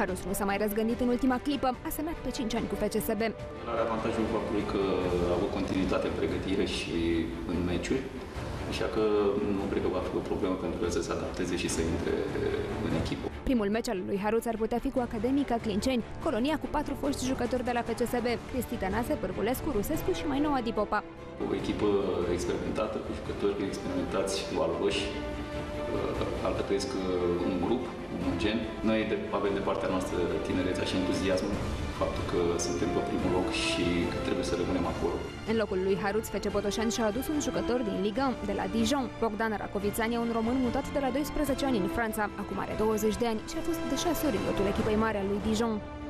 Haruț nu s-a mai răzgândit în ultima clipă, a semnat pe 5 ani cu FCSB. Are avantajul faptului că a avut continuitate în pregătire și în meciuri, așa că nu cred că va fi o problemă pentru el să se adapteze și să intre în echipă. Primul meci al lui Haruț ar putea fi cu Academica Clinceni, colonia cu 4 foști jucători de la FCSB, Cristi Tănase, Pârvulescu, Rusescu și mai nou Adi Popa. O echipă experimentată, cu jucători experimentați, valoroși, alcătuiesc un grup omogen. Noi avem de partea noastră tinerețea și entuziasmul, faptul că suntem pe primul loc și că trebuie să rămânem acolo. În locul lui Haruț, FC Botoșani și-a adus un jucător din Liga 1, de la Dijon. Bogdan Racovițani e un român mutat de la 12 ani în Franța. Acum are 20 de ani și a fost de 6 ori în lotul echipei mari al lui Dijon.